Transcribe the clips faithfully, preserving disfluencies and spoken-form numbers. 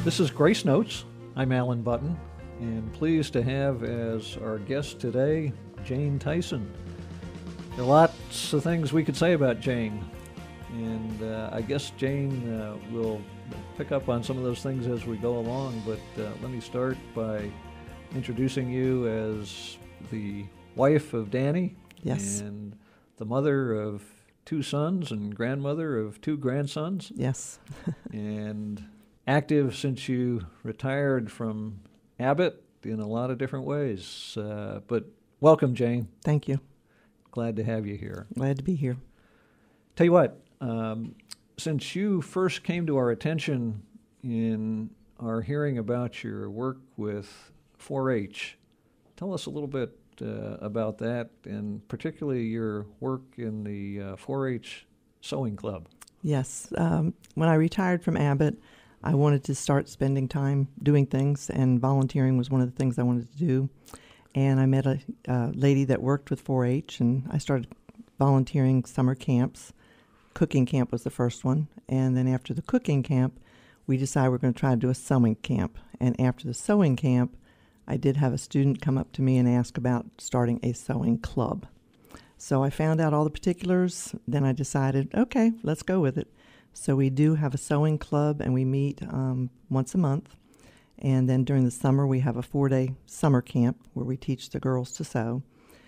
This is Grace Notes. I'm Alan Button, and pleased to have as our guest today, Jane Tyson. There are lots of things we could say about Jane, and uh, I guess Jane uh, will pick up on some of those things as we go along, but uh, let me start by introducing you as the wife of Danny. Yes. And the mother of two sons and grandmother of two grandsons. Yes. And active since you retired from Abbott in a lot of different ways. Uh, but welcome, Jane. Thank you. Glad to have you here. Glad to be here. Tell you what, um, since you first came to our attention in our hearing about your work with four H, tell us a little bit uh, about that, and particularly your work in the uh, four H sewing club. Yes. Um, when I retired from Abbott, I wanted to start spending time doing things, and volunteering was one of the things I wanted to do. And I met a uh, lady that worked with four H, and I started volunteering summer camps. Cooking camp was the first one. And then after the cooking camp, we decided we we're going to try to do a sewing camp. And after the sewing camp, I did have a student come up to me and ask about starting a sewing club. So I found out all the particulars. Then I decided, okay, let's go with it. So we do have a sewing club, and we meet um, once a month. And then during the summer, we have a four-day summer camp where we teach the girls to sew.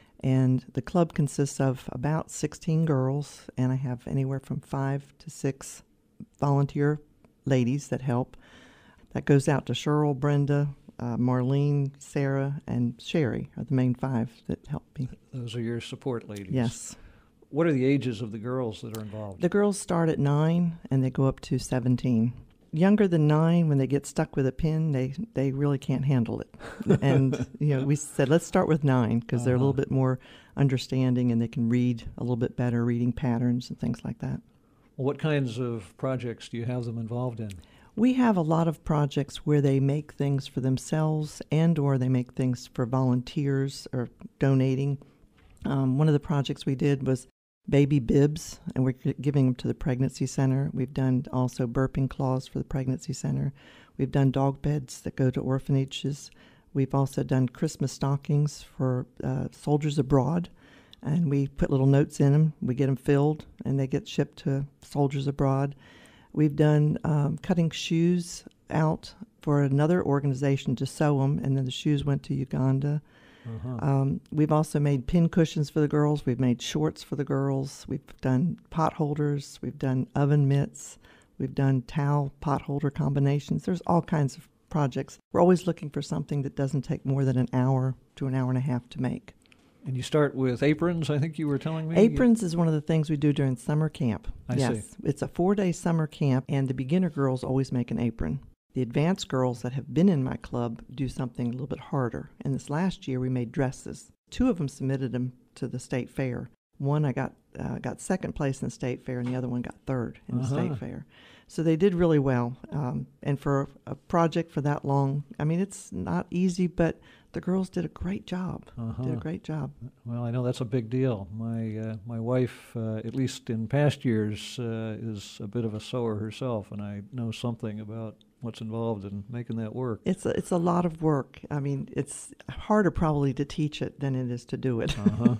And the club consists of about sixteen girls, and I have anywhere from five to six volunteer ladies that help. That goes out to Cheryl, Brenda, uh, Marlene, Sarah, and Sherry are the main five that help me. Those are your support ladies. Yes. What are the ages of the girls that are involved? The girls start at nine, and they go up to seventeen. Younger than nine, when they get stuck with a pin, they, they really can't handle it. And, you know, we said, let's start with nine, because uh-huh. they're a little bit more understanding, and they can read a little bit better, reading patterns and things like that. Well, what kinds of projects do you have them involved in? We have a lot of projects where they make things for themselves, and or they make things for volunteers or donating. Um, one of the projects we did was baby bibs, and we're giving them to the pregnancy center. We've done also burping cloths for the pregnancy center. We've done dog beds that go to orphanages. We've also done Christmas stockings for uh, soldiers abroad, and we put little notes in them. We get them filled, and they get shipped to soldiers abroad. We've done um, cutting shoes out for another organization to sew them, and then the shoes went to Uganda. Uh-huh. Um, we've also made pin cushions for the girls. We've made shorts for the girls. We've done pot holders. We've done oven mitts. We've done towel pot holder combinations. There's all kinds of projects. We're always looking for something that doesn't take more than an hour to an hour and a half to make. And you start with aprons, I think you were telling me? Aprons is one of the things we do during summer camp. I yes, see. It's a four-day summer camp, and the beginner girls always make an apron. The advanced girls that have been in my club do something a little bit harder. And this last year, we made dresses. Two of them submitted them to the state fair. One I got uh, got second place in the state fair, and the other one got third in uh-huh. the state fair. So they did really well. Um, and for a project for that long, I mean, it's not easy, but the girls did a great job. Uh-huh. Did a great job. Well, I know that's a big deal. My uh, my wife, uh, at least in past years, uh, is a bit of a sewer herself, and I know something about what's involved in making that work. It's a, it's a lot of work. I mean, it's harder probably to teach it than it is to do it. Uh-huh.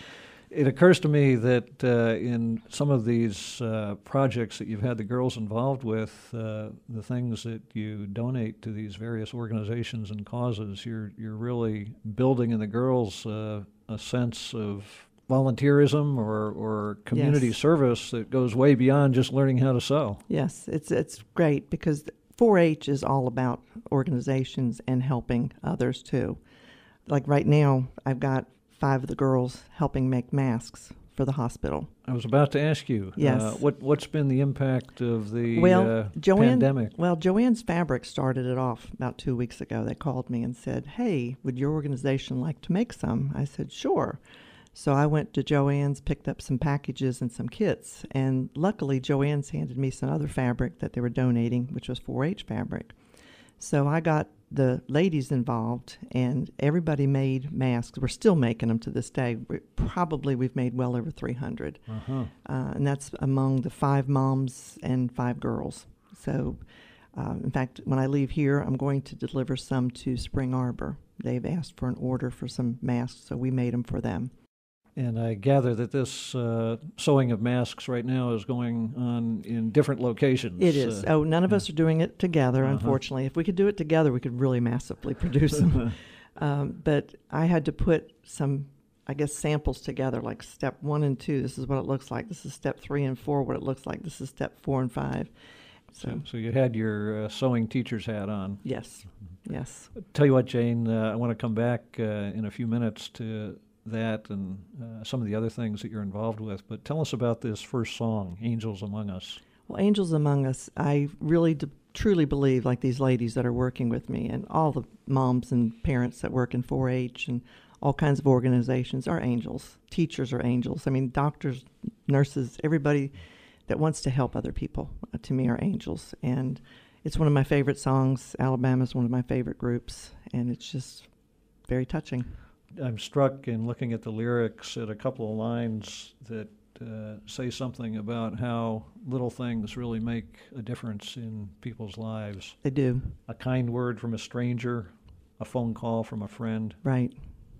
It occurs to me that uh, in some of these uh, projects that you've had the girls involved with, uh, the things that you donate to these various organizations and causes, you're you're really building in the girls uh, a sense of volunteerism or, or community yes. service that goes way beyond just learning how to sew. Yes, it's it's great because four H is all about organizations and helping others too. Like right now, I've got five of the girls helping make masks for the hospital. I was about to ask you. Yes. Uh, what what's been the impact of the well, uh, Joanne, pandemic? Well, Joanne's Fabric started it off about two weeks ago. They called me and said, "Hey, would your organization like to make some?" I said, "Sure." So I went to Joanne's, picked up some packages and some kits, and luckily Joanne's handed me some other fabric that they were donating, which was four H fabric. So I got the ladies involved, and everybody made masks. We're still making them to this day. We, probably we've made well over three hundred, uh-huh. uh, and that's among the five moms and five girls. So Uh, in fact, when I leave here, I'm going to deliver some to Spring Arbor. They've asked for an order for some masks, so we made them for them. And I gather that this uh, sewing of masks right now is going on in different locations. It is. Uh, oh, none of yeah. us are doing it together, Uh-huh. unfortunately. If we could do it together, we could really massively produce them. um, but I had to put some, I guess, samples together, like step one and two. This is what it looks like. This is step three and four, what it looks like. This is step four and five. So, So, so you had your uh, sewing teacher's hat on. yes, yes. Tell you what, Jane, uh, I want to come back uh, in a few minutes to that and uh, some of the other things that you're involved with. But tell us about this first song, Angels Among Us. Well, Angels Among Us, I really d- truly believe, like these ladies that are working with me and all the moms and parents that work in four H and all kinds of organizations are angels. Teachers are angels. I mean, doctors, nurses, everybody that wants to help other people, uh, to me, are angels. And it's one of my favorite songs. Alabama's one of my favorite groups, and it's just very touching. I'm struck in looking at the lyrics at a couple of lines that uh, say something about how little things really make a difference in people's lives. They do. A kind word from a stranger, a phone call from a friend. Right.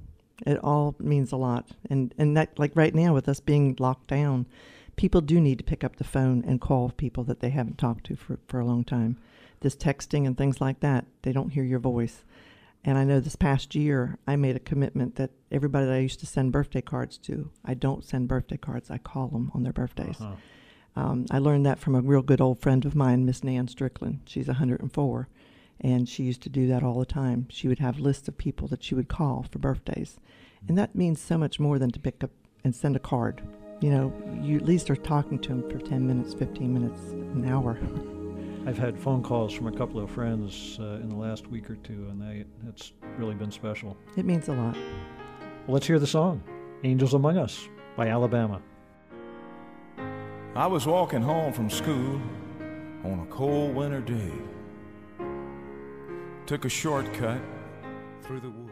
It all means a lot. And, and that, like right now with us being locked down, people do need to pick up the phone and call people that they haven't talked to for, for a long time. This texting and things like that, they don't hear your voice. And I know this past year, I made a commitment that everybody that I used to send birthday cards to, I don't send birthday cards. I call them on their birthdays. Uh-huh. Um, I learned that from a real good old friend of mine, Miss Nan Strickland. She's one hundred four, and she used to do that all the time. She would have lists of people that she would call for birthdays. And that means so much more than to pick up and send a card. You know, you at least are talking to them for ten minutes, fifteen minutes, an hour. I've had phone calls from a couple of friends uh, in the last week or two, and they, it's really been special. It means a lot. Well, let's hear the song, Angels Among Us by Alabama. I was walking home from school on a cold winter day. Took a shortcut through the woods.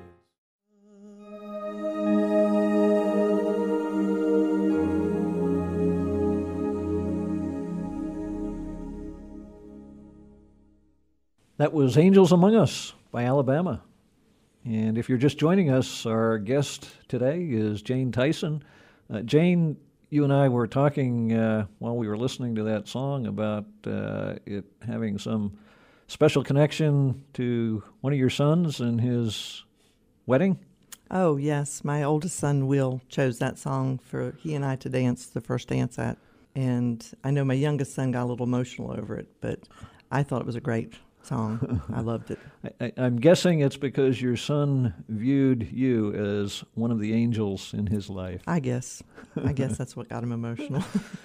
That was Angels Among Us by Alabama. And if you're just joining us, our guest today is Jane Tyson. Uh, Jane, you and I were talking uh, while we were listening to that song about uh, it having some special connection to one of your sons and his wedding. Oh, yes. My oldest son, Will, chose that song for he and I to dance the first dance at. And I know my youngest son got a little emotional over it, but I thought it was a great song. I loved it. I, I, I'm guessing it's because your son viewed you as one of the angels in his life. I guess. I guess that's what got him emotional.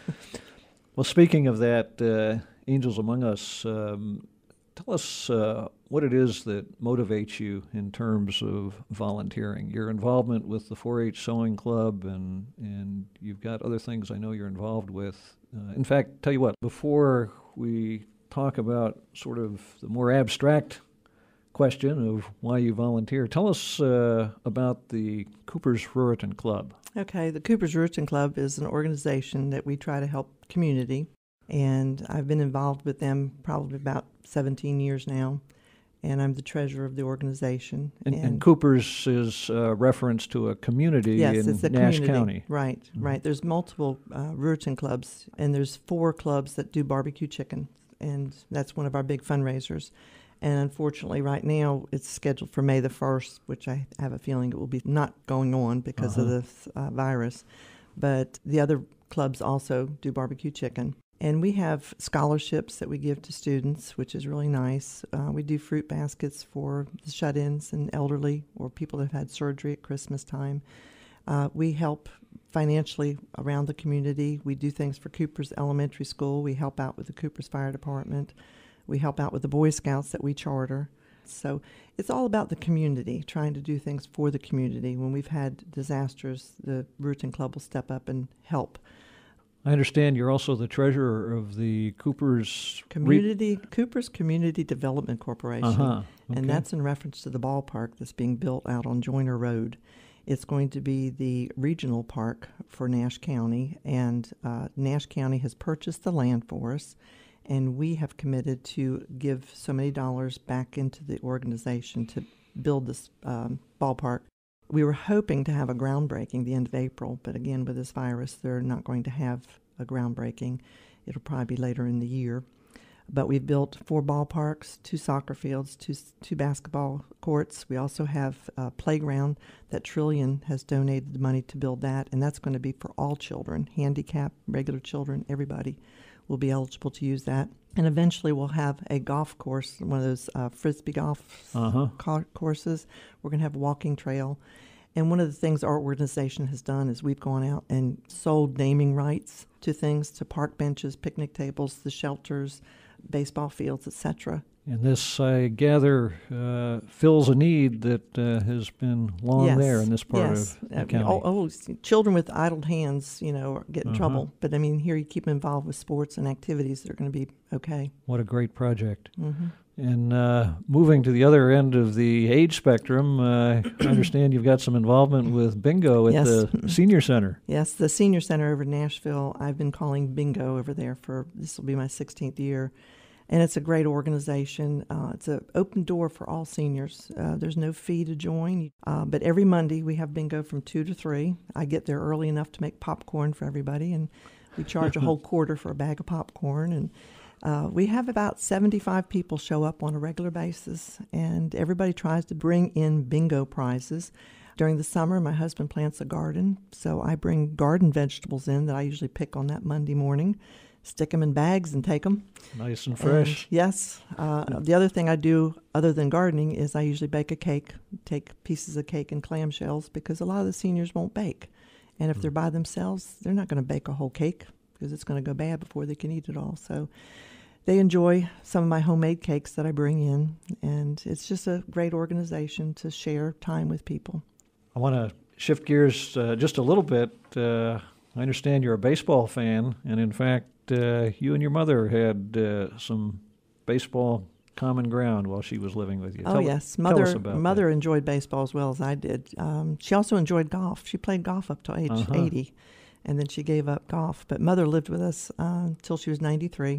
Well, speaking of that, uh, Angels Among Us, um, tell us uh, what it is that motivates you in terms of volunteering. Your involvement with the four H Sewing Club, and, and you've got other things I know you're involved with. Uh, in fact, tell you what, before we talk about sort of the more abstract question of why you volunteer, tell us uh, about the Cooper's Ruritan Club. Okay, the Cooper's Ruritan Club is an organization that we try to help community, and I've been involved with them probably about seventeen years now, and I'm the treasurer of the organization. And, and, and Cooper's is a reference to a community yes, in it's a Nash community. County. Right, mm-hmm. right. There's multiple uh, Ruritan clubs, and there's four clubs that do barbecue chicken, and that's one of our big fundraisers. And unfortunately, right now, it's scheduled for May the first, which I have a feeling it will be not going on because uh-huh. of this uh, virus. But the other clubs also do barbecue chicken. And we have scholarships that we give to students, which is really nice. Uh, we do fruit baskets for the shut-ins and elderly or people that have had surgery at Christmas time. Uh, we help financially around the community. We do things for Cooper's Elementary School. We help out with the Cooper's Fire Department. We help out with the Boy Scouts that we charter. So it's all about the community, trying to do things for the community. When we've had disasters, the Ruritan Club will step up and help. I understand you're also the treasurer of the Cooper's... Community, Re- Cooper's Community Development Corporation. Uh-huh. Okay. And that's in reference to the ballpark that's being built out on Joyner Road. It's going to be the regional park for Nash County, and uh, Nash County has purchased the land for us. and we have committed to give so many dollars back into the organization to build this um, ballpark. We were hoping to have a groundbreaking the end of April, but again, with this virus, they're not going to have a groundbreaking. It'll probably be later in the year. But we've built four ballparks, two soccer fields, two two basketball courts. We also have a playground that Trillion has donated the money to build that, and that's going to be for all children, handicapped, regular children, everybody will be eligible to use that. And eventually we'll have a golf course, one of those uh, Frisbee golf uh-huh. co- courses. We're going to have a walking trail. And one of the things our organization has done is we've gone out and sold naming rights to things, to park benches, picnic tables, the shelters, baseball fields, et cetera. And this, I gather, uh, fills a need that uh, has been long yes. there in this part yes. of the uh, county. Oh, oh, children with idle hands, you know, get in uh-huh. trouble. But, I mean, here you keep them involved with sports and activities that are going to be okay. What a great project. Mm-hmm. And uh, moving to the other end of the age spectrum, uh, I understand you've got some involvement with bingo at yes. the senior center. Yes, the senior center over in Nashville. I've been calling bingo over there for, this will be my sixteenth year. And it's a great organization. Uh, it's an open door for all seniors. Uh, there's no fee to join. Uh, but every Monday we have bingo from two to three. I get there early enough to make popcorn for everybody, and we charge a whole quarter for a bag of popcorn. And uh, we have about seventy-five people show up on a regular basis, and everybody tries to bring in bingo prizes. During the summer, my husband plants a garden, so I bring garden vegetables in that I usually pick on that Monday morning. Stick them in bags and take them. Nice and fresh. And yes. Uh, the other thing I do other than gardening is I usually bake a cake, take pieces of cake in clamshells, because a lot of the seniors won't bake. And if mm. they're by themselves, they're not going to bake a whole cake because it's going to go bad before they can eat it all. So they enjoy some of my homemade cakes that I bring in. And it's just a great organization to share time with people. I want to shift gears uh, just a little bit. Uh, I understand you're a baseball fan, and in fact, Uh, you and your mother had uh, some baseball common ground while she was living with you. Oh, tell, yes. Tell Mother us about mother that. enjoyed baseball as well as I did. Um, she also enjoyed golf. She played golf up to age uh-huh. eighty, and then she gave up golf. But Mother lived with us uh, until she was ninety-three.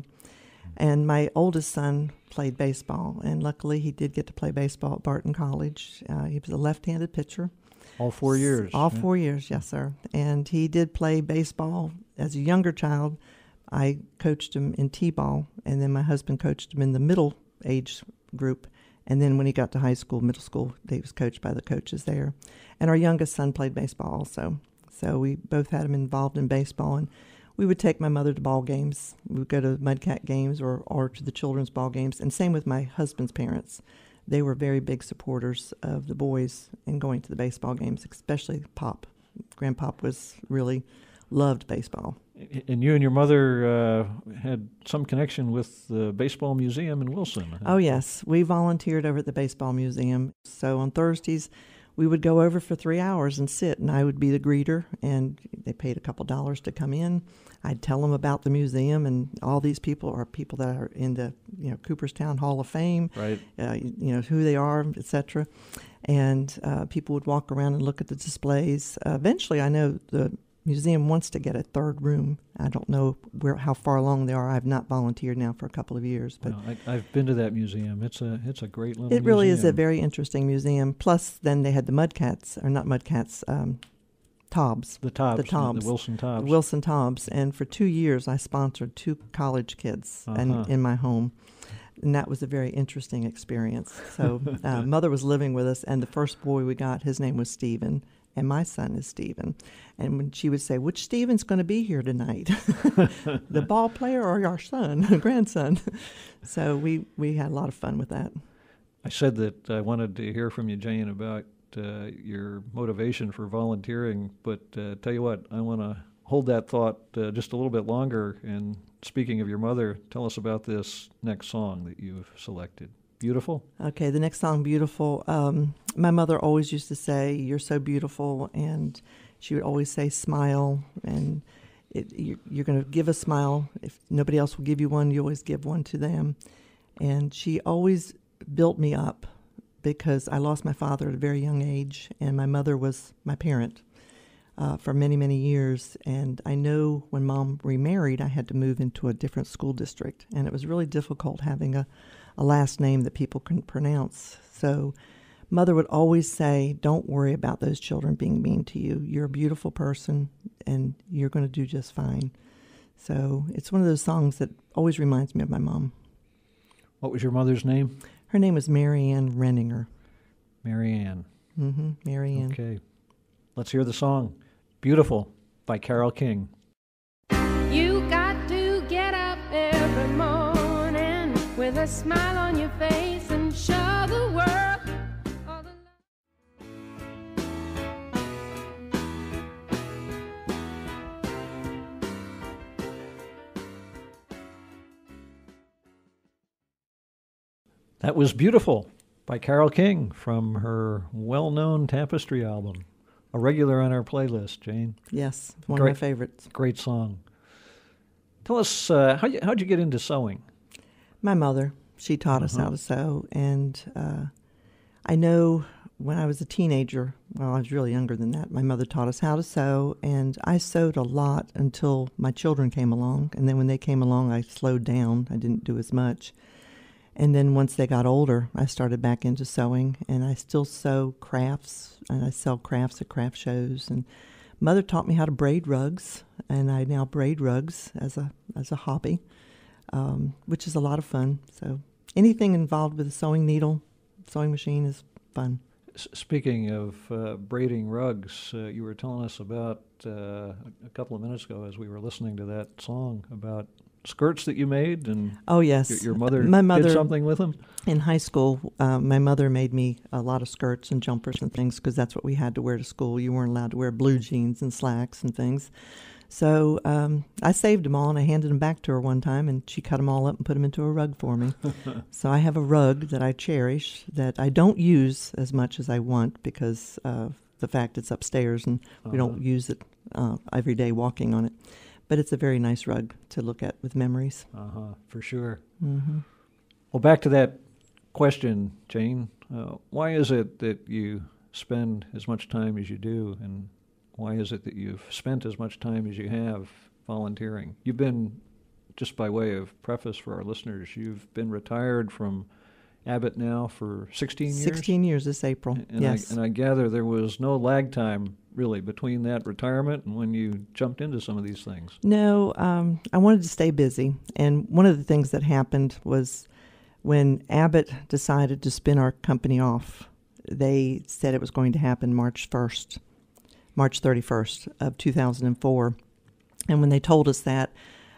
And my oldest son played baseball, and luckily he did get to play baseball at Barton College. Uh, he was a left-handed pitcher. All four years. All yeah. four years, yes, sir. And he did play baseball as a younger child. I coached him in T-ball, and then my husband coached him in the middle age group. And then when he got to high school, middle school, he was coached by the coaches there. And our youngest son played baseball also. So we both had him involved in baseball. And we would take my mother to ball games. We would go to Mudcat games or, or to the children's ball games. And same with my husband's parents. They were very big supporters of the boys in going to the baseball games, especially Pop. Grandpop was really loved baseball. And you and your mother uh, had some connection with the Baseball Museum in Wilson. Huh? Oh, yes. We volunteered over at the Baseball Museum. So on Thursdays, we would go over for three hours and sit, and I would be the greeter, and they paid a couple dollars to come in. I'd tell them about the museum, and all these people are people that are in the, you know, Cooperstown Hall of Fame, right? Uh, you know, who they are, et cetera. And uh, people would walk around and look at the displays. Uh, eventually, I know the museum wants to get a third room. I don't know where how far along they are. I've not volunteered now for a couple of years, but well, I, I've been to that museum. It's a it's a great little. It really museum. is a very interesting museum. Plus, then they had the Mudcats, or not Mudcats, um, Tobs. The Tobs, the Tobs, the Wilson Tobs. The Wilson Tobs, and for two years I sponsored two college kids uh-huh. in, in my home. And that was a very interesting experience. So uh, Mother was living with us, and the first boy we got, his name was Stephen. And my son is Stephen. And when she would say, which Stephen's going to be here tonight? The ball player or our son, grandson? So we, we had a lot of fun with that. I said that I wanted to hear from you, Jane, about uh, your motivation for volunteering. But uh, tell you what, I want to hold that thought uh, just a little bit longer. And speaking of your mother, tell us about this next song that you've selected. Beautiful? Okay, the next song, Beautiful. Um, my mother always used to say, you're so beautiful, and she would always say, smile, and it, you're, you're going to give a smile. If nobody else will give you one, you always give one to them. And she always built me up because I lost my father at a very young age, and my mother was my parent. uh, for many, many years. And I know when Mom remarried, I had to move into a different school district. And it was really difficult having a, a last name that people couldn't pronounce. So Mother would always say, don't worry about those children being mean to you. You're a beautiful person, and you're going to do just fine. So it's one of those songs that always reminds me of my mom. What was your mother's name? Her name was Mary Ann Renninger. Mary Ann. Mm-hmm, Mary Ann. Okay. Let's hear the song, Beautiful, by Carole King. You got to get up every morning with a smile on your face and show the world all the That was Beautiful by Carole King from her well-known Tapestry album. A regular on our playlist, Jane. Yes, one Great, of my favorites. Great song. Tell us, uh, how you, how'd you get into sewing? My mother, she taught us Uh-huh. how to sew. And uh, I know when I was a teenager, well, I was really younger than that, my mother taught us how to sew. And I sewed a lot until my children came along. And then when they came along, I slowed down. I didn't do as much. And then once they got older, I started back into sewing, and I still sew crafts, and I sell crafts at craft shows. And Mother taught me how to braid rugs, and I now braid rugs as a as a hobby, um, which is a lot of fun. So anything involved with a sewing needle, sewing machine is fun. S- speaking of uh, braiding rugs, uh, you were telling us about uh, a couple of minutes ago as we were listening to that song about skirts that you made, and Oh yes, your, your mother, my mother did something with them? In high school, uh, my mother made me a lot of skirts and jumpers and things because that's what we had to wear to school. You weren't allowed to wear blue jeans and slacks and things. So um, I saved them all, and I handed them back to her one time, and she cut them all up and put them into a rug for me. So I have a rug that I cherish that I don't use as much as I want because of the fact it's upstairs, and uh-huh. we don't use it uh, every day walking on it. But it's a very nice rug to look at with memories. Uh-huh, for sure. Mm-hmm. Well, back to that question, Jane. Uh, why is it that you spend as much time as you do, and why is it that you've spent as much time as you have volunteering? You've been, just by way of preface for our listeners, you've been retired from Abbott now for sixteen years? sixteen years this April, and yes. I, and I gather there was no lag time, really, between that retirement and when you jumped into some of these things. No, um, I wanted to stay busy. And one of the things that happened was when Abbott decided to spin our company off, they said it was going to happen March first, March thirty-first of two thousand four. And when they told us that,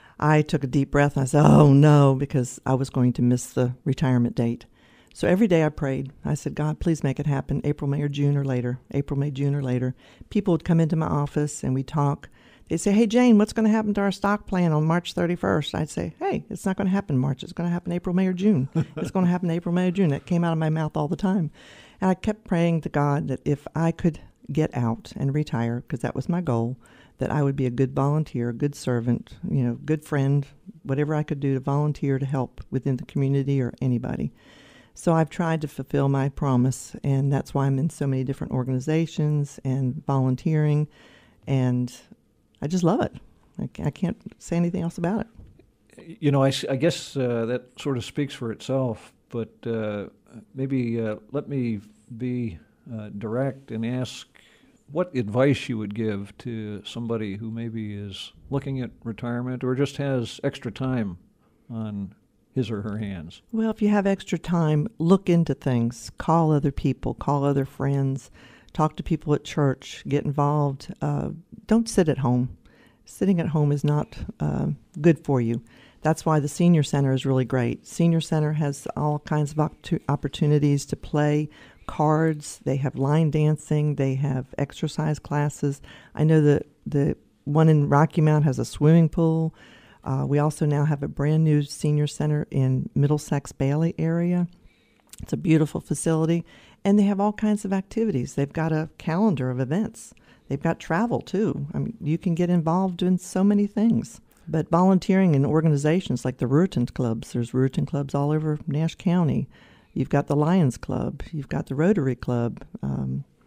I took a deep breath and I said, oh no, because I was going to miss the retirement date. So every day I prayed. I said, God, please make it happen April, May, or June or later. April, May, June or later. People would come into my office and we'd talk. They'd say, hey, Jane, what's going to happen to our stock plan on March thirty-first? I'd say, hey, it's not going to happen March. It's going to happen April, May, or June. It's going to happen April, May, or June. That came out of my mouth all the time. And I kept praying to God that if I could get out and retire, because that was my goal, that I would be a good volunteer, a good servant, you know, good friend, whatever I could do to volunteer to help within the community or anybody. So I've tried to fulfill my promise, and that's why I'm in so many different organizations and volunteering, and I just love it. I, I can't say anything else about it. You know, I, I guess uh, that sort of speaks for itself, but uh, maybe uh, let me be uh, direct and ask what advice you would give to somebody who maybe is looking at retirement or just has extra time on his or her hands. Well, if you have extra time, look into things. Call other people. Call other friends. Talk to people at church. Get involved. Uh, don't sit at home. Sitting at home is not uh, good for you. That's why the Senior Center is really great. Senior Center has all kinds of op- opportunities to play cards. They have line dancing. They have exercise classes. I know that the one in Rocky Mount has a swimming pool. Uh, we also now have a brand new senior center in Middlesex Bailey area. It's a beautiful facility, and they have all kinds of activities. They've got a calendar of events. They've got travel too. I mean, you can get involved in so many things. But volunteering in organizations like the Ruritan clubs, there's Ruritan clubs all over Nash County. You've got the Lions Club. You've got the Rotary Club. Um,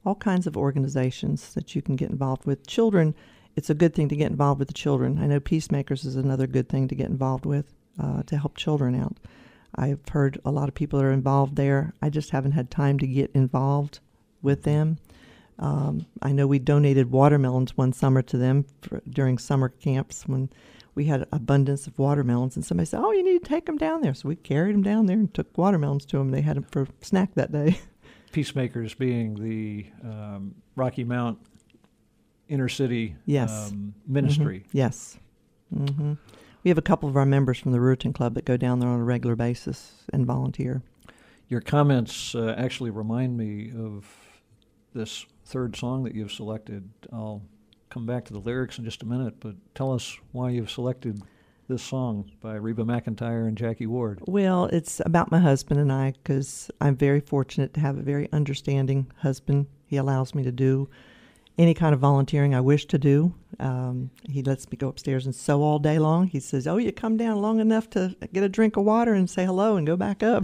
all kinds of organizations that you can get involved with. Children, it's a good thing to get involved with the children. I know Peacemakers is another good thing to get involved with uh, to help children out. I've heard a lot of people that are involved there. I just haven't had time to get involved with them. Um, I know we donated watermelons one summer to them for, during summer camps when we had abundance of watermelons, and somebody said, oh, you need to take them down there. So we carried them down there and took watermelons to them. They had them for snack that day. Peacemakers being the um, Rocky Mount inner city yes. um, ministry. Mm-hmm. Yes. Mm-hmm. We have a couple of our members from the Ruritan Club that go down there on a regular basis and volunteer. Your comments uh, actually remind me of this third song that you've selected. I'll come back to the lyrics in just a minute, but tell us why you've selected this song by Reba McEntire and Jackie Ward. Well, it's about my husband and I, because I'm very fortunate to have a very understanding husband. He allows me to do any kind of volunteering I wish to do. Um, he lets me go upstairs and sew all day long. He says, oh, you come down long enough to get a drink of water and say hello and go back up.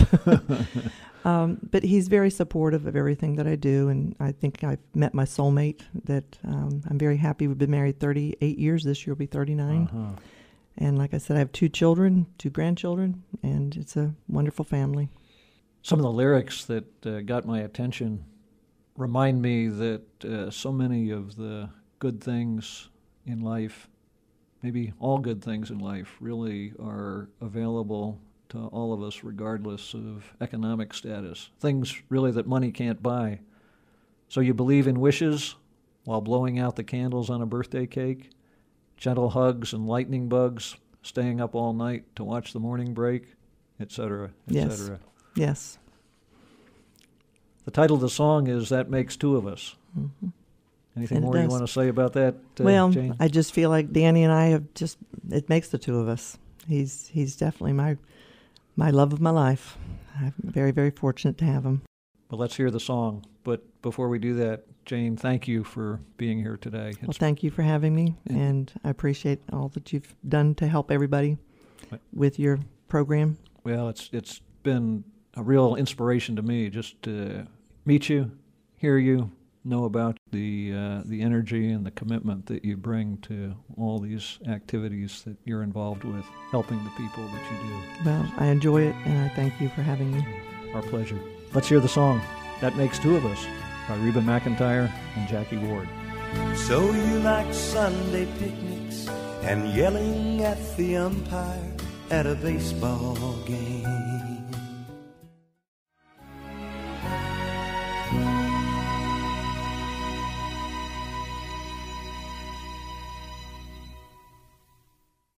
um, but he's very supportive of everything that I do, and I think I've met my soulmate that um, I'm very happy. We've been married thirty-eight years. This year will be thirty-nine. Uh-huh. And like I said, I have two children, two grandchildren, and it's a wonderful family. Some of the lyrics that uh, got my attention remind me that uh, so many of the good things in life, maybe all good things in life, really are available to all of us regardless of economic status. Things really that money can't buy. So you believe in wishes while blowing out the candles on a birthday cake, gentle hugs and lightning bugs, staying up all night to watch the morning break, et cetera, et cetera. Yes. Yes. The title of the song is That Makes Two of Us. Mm-hmm. Anything And more you want to say about that, uh, well, Jane? I just feel like Danny and I have just, it makes the two of us. He's he's definitely my my love of my life. I'm very, very fortunate to have him. Well, let's hear the song. But before we do that, Jane, thank you for being here today. It's well, thank you for having me, yeah. and I appreciate all that you've done to help everybody with your program. Well, it's it's been a real inspiration to me just to meet you, hear you, know about the uh, the energy and the commitment that you bring to all these activities that you're involved with, helping the people that you do. Well, I enjoy it, and I thank you for having me. Our pleasure. Let's hear the song, That Makes Two of Us, by Reba McEntire and Jackie Ward. So you like Sunday picnics and yelling at the umpire at a baseball game.